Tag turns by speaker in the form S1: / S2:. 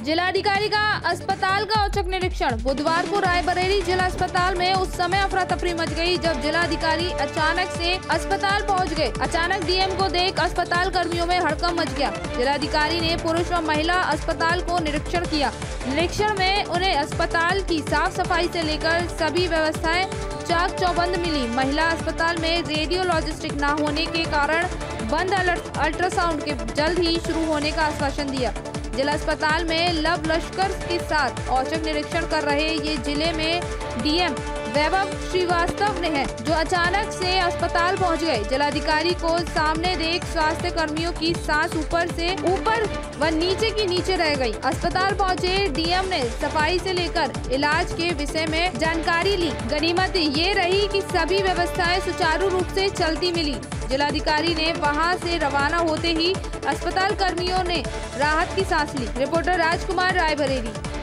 S1: जिलाधिकारी का अस्पताल का औचक निरीक्षण। बुधवार को रायबरेली जिला अस्पताल में उस समय अफरा तफरी मच गई जब जिलाधिकारी अचानक से अस्पताल पहुंच गए। अचानक डीएम को देख अस्पताल कर्मियों में हड़कंप मच गया। जिलाधिकारी ने पुरुष व महिला अस्पताल को निरीक्षण किया। निरीक्षण में उन्हें अस्पताल की साफ सफाई से लेकर सभी व्यवस्थाएं चाक चौबंद मिली। महिला अस्पताल में रेडियोलॉजिस्टिक न होने के कारण बंद अल्ट्रासाउंड के जल्द ही शुरू होने का आश्वासन दिया। जिला अस्पताल में लव लश्कर के साथ औचक निरीक्षण कर रहे ये जिले में डीएम वैभव श्रीवास्तव ने है, जो अचानक से अस्पताल पहुंच गए। जिलाधिकारी को सामने देख स्वास्थ्य कर्मियों की सांस ऊपर से ऊपर व नीचे की नीचे रह गई। अस्पताल पहुंचे डीएम ने सफाई से लेकर इलाज के विषय में जानकारी ली। गनीमत ये रही कि सभी व्यवस्थाएं सुचारू रूप से चलती मिली। जिलाधिकारी ने वहां से रवाना होते ही अस्पताल कर्मियों ने राहत की सांस ली। रिपोर्टर राजकुमार, रायबरेली।